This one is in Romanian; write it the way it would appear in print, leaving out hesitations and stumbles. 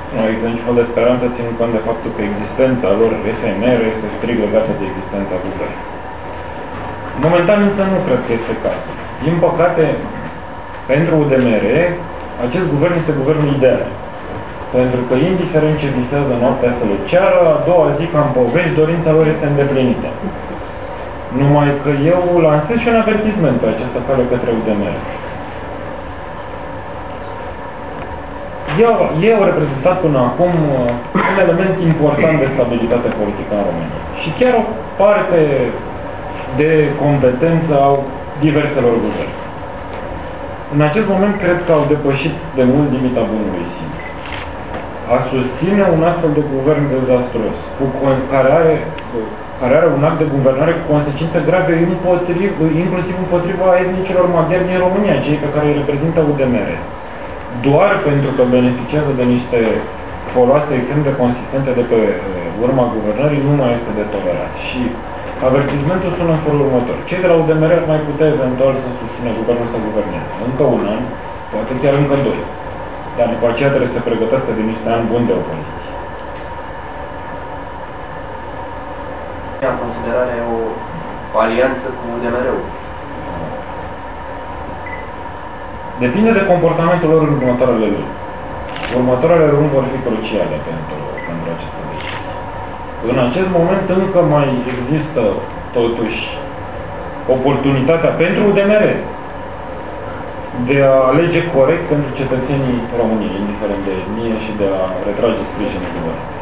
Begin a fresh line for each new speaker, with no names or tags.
Nu există niciun fel de speranță, ținând cont de faptul că existența lor efemeră este strict legată de existența guvernului. Momentan însă nu cred că este cazul. Din păcate, pentru UDMR, acest guvern este guvernul ideal. Pentru că, indiferent ce visează noaptea să le ceară, a doua zi, ca în povești, dorința lor este îndeplinită. Numai că eu lansez și un avertisment pe această cale către UDMR. Ei au reprezentat până acum un element important de stabilitate politică în România. Și chiar o parte de competență au diverselor guverne. În acest moment, cred că au depășit de mult limita bunului simț. A susține un astfel de guvern dezastruos, care are un act de guvernare cu consecințe grave inclusiv împotriva etnicilor maghiari din România, cei pe care îi reprezintă UDMR. Doar pentru că beneficiază de niște foloase extrem de consistente de pe urma guvernării, nu mai este de tolerat. Și avertismentul sună în felul următor. Cei de la UDMR ar mai putea eventual să susțină guvernul să guverneze. Încă un an, poate chiar încă 2. Dar după aceea trebuie să se pregătească de niște ani buni de opoziție.
În considerare o alianță cu UDMR-ul.
Depinde de comportamentul lor în următoarele luni. Următoarele luni vor fi cruciale pentru aceste decizii. În acest moment încă mai există, totuși, oportunitatea pentru UDMR de a alege corect pentru cetățenii României, indiferent de etnie, și de a retrage sprijinul guvernului.